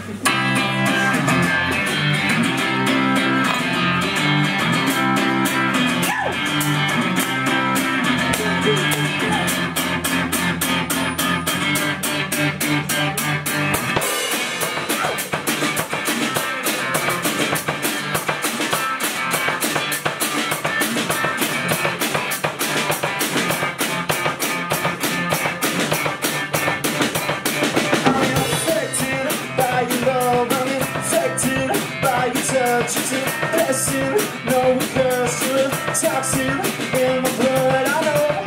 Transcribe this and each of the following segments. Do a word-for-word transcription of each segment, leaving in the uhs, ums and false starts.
Touch it, blessing, no cursing, toxin in my blood. I know,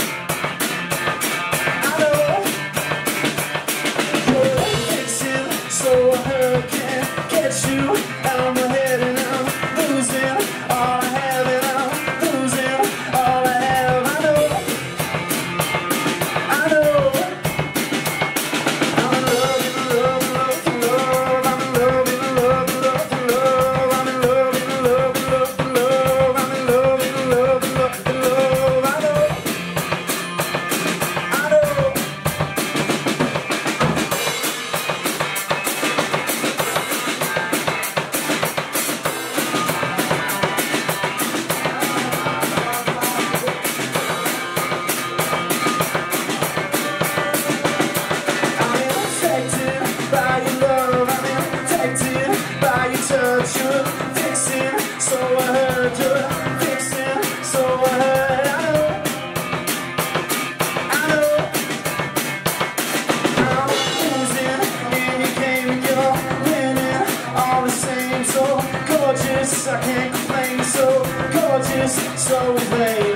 I know. You're fixing, so a hurricane catch you out my head, and I'm losing all I have, and I'm losing all I have. I know, I know. I'm in love, in love, in love, in love. I'm in love, in love, in love, in love. I'm in love, in love, in love, in love. I'm in love, in love, in love, in love. I know, I know. I'm infected by your love. I'm infected by your touch. You're fixing, so I heard. You're fixing, so I heard. I know, I know. I'm losing in your game, you're winning all the same. So gorgeous, I can't complain. So gorgeous, so vain.